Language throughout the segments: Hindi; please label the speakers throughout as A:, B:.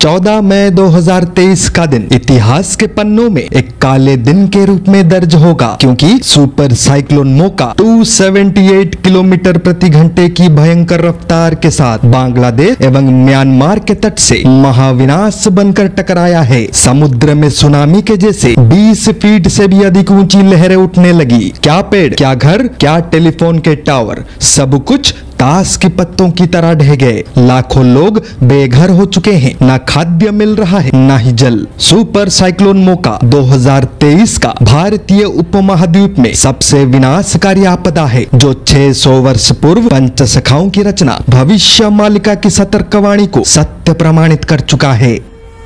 A: 14 मई 2023 का दिन इतिहास के पन्नों में एक काले दिन के रूप में दर्ज होगा, क्योंकि सुपर साइक्लोन मोका 278 किलोमीटर प्रति घंटे की भयंकर रफ्तार के साथ बांग्लादेश एवं म्यांमार के तट से महाविनाश बनकर टकराया है। समुद्र में सुनामी के जैसे 20 फीट से भी अधिक ऊंची लहरें उठने लगी। क्या पेड़, क्या घर, क्या टेलीफोन के टावर, सब कुछ ताश के पत्तों की तरह ढह गए। लाखों लोग बेघर हो चुके हैं, ना खाद्य मिल रहा है ना ही जल। सुपर साइक्लोन मोका 2023 का भारतीय उपमहाद्वीप में सबसे विनाशकारी आपदा है, जो 600 वर्ष पूर्व पंचसखाओं की रचना भविष्य मालिका की सतर्कवाणी को सत्य प्रमाणित कर चुका है।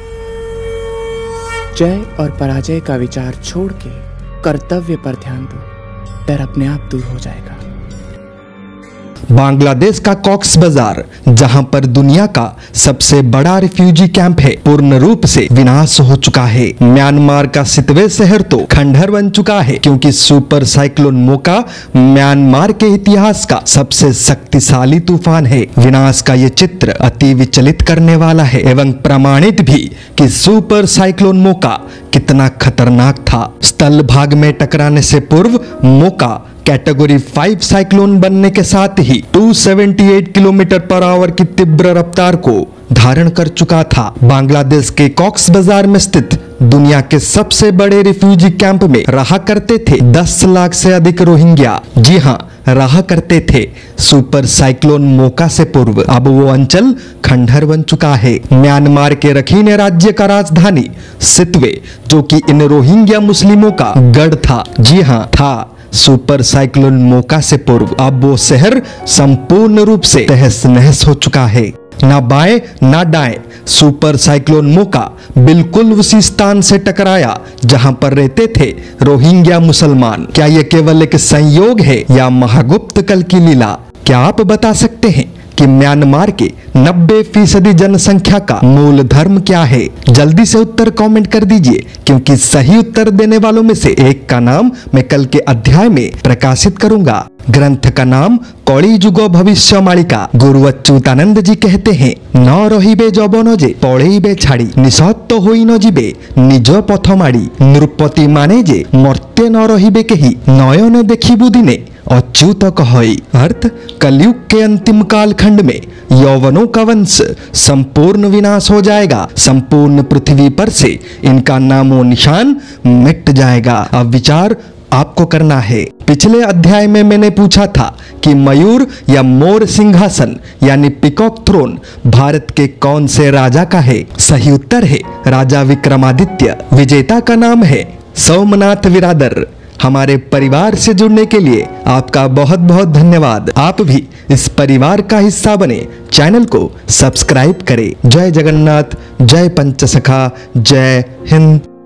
B: जय और पराजय का विचार छोड़ के कर्तव्य पर ध्यान दो, डर अपने आप दूर हो जाएगा।
A: बांग्लादेश का कॉक्स बाजार, जहां पर दुनिया का सबसे बड़ा रिफ्यूजी कैंप है, पूर्ण रूप से विनाश हो चुका है। म्यांमार का सितवे शहर तो खंडहर बन चुका है, क्योंकि सुपर साइक्लोन मोका म्यांमार के इतिहास का सबसे शक्तिशाली तूफान है। विनाश का ये चित्र अति विचलित करने वाला है एवं प्रमाणित भी कि सुपर साइक्लोन मोका कितना खतरनाक था। स्थल भाग में टकराने से पूर्व मोका कैटेगरी 5 साइक्लोन बनने के साथ ही 278 किलोमीटर पर आवर की तीव्र रफ्तार को धारण कर चुका था। बांग्लादेश के कॉक्स बाजार में स्थित दुनिया के सबसे बड़े रिफ्यूजी कैंप में रहा करते थे 10 लाख से अधिक रोहिंग्या। जी हाँ, रहा करते थे। सुपर साइक्लोन मोका से पूर्व अब वो अंचल खंडहर बन चुका है। म्यांमार के रखीन राज्य का राजधानी सितवे, जो कि इन रोहिंग्या मुस्लिमों का गढ़ था, जी हाँ था, सुपर साइक्लोन मोका से पूर्व अब वो शहर संपूर्ण रूप से तहस नहस हो चुका है। ना बाएं ना दाएं, सुपर साइक्लोन मोका बिल्कुल उसी स्थान से टकराया जहां पर रहते थे रोहिंग्या मुसलमान। क्या यह केवल एक संयोग है या महागुप्त कल की लीला? क्या आप बता सकते हैं कि म्यांमार के 90% जनसंख्या का मूल धर्म क्या है? जल्दी से उत्तर कमेंट कर दीजिए, क्योंकि सही उत्तर देने वालों में से एक का नाम मैं कल के अध्याय में प्रकाशित करूंगा। ग्रंथ का नाम कली जुग भविष्य मालिका। गुरु अच्युतानंद जी कहते हैं, न रहिबे जबन जे पढ़ेबे छाड़ी, निसत्त होई न जीबे निज पथ माड़ी, नृपति माने जे मर्त्य न रहिबे केही, नयन देखिबु दिने अच्युत कहई। अर्थ, कलयुग के अंतिम काल खंड में यौवनों का वंश संपूर्ण विनाश हो जाएगा। संपूर्ण पृथ्वी पर से इनका नामो निशान मिट जाएगा। अब विचार आपको करना है। पिछले अध्याय में मैंने पूछा था कि मयूर या मोर सिंहासन यानी पीकॉक थ्रोन भारत के कौन से राजा का है? सही उत्तर है राजा विक्रमादित्य। विजेता का नाम है सोमनाथ बिरादर। हमारे परिवार से जुड़ने के लिए आपका बहुत बहुत धन्यवाद। आप भी इस परिवार का हिस्सा बने, चैनल को सब्सक्राइब करें। जय जगन्नाथ, जय पंचसखा, जय हिंद।